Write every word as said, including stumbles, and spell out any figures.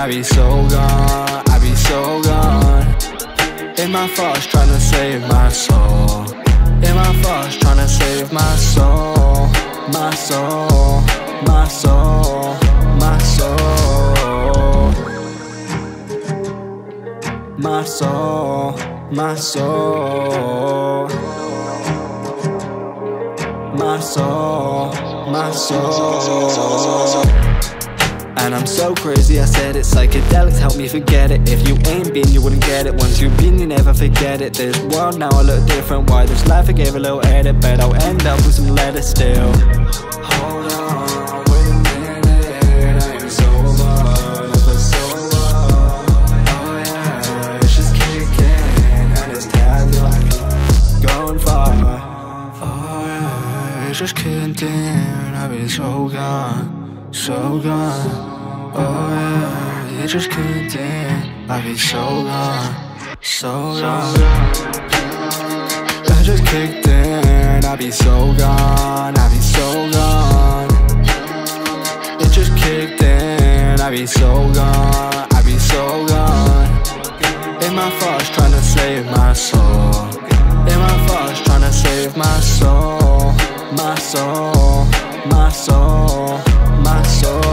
be so gone, I be so gone. In my thoughts trying to save my soul. In my thoughts trying to save my soul. My soul, my soul, my soul. My soul, my soul. My soul, my soul. And I'm so crazy, I said it. Psychedelics help me forget it. If you ain't been, you wouldn't get it. Once you've been, you never forget it. This world now I look different. Why this life I gave a little edit, but I'll end up with some letters still. Hold on, wait a minute, I'm sober, never sober. Oh yeah, it's just kicking and it's tagged like going far. Oh yeah, it's just kidding, I've been so gone, so gone. Oh yeah, you just kidding, I've been so gone, so gone. I just kicked in, I be so gone, I be so gone. It just kicked in, I be so gone, I be so gone. In my thoughts trying to save my soul. In my thoughts trying to save my soul. My soul, my soul, my soul.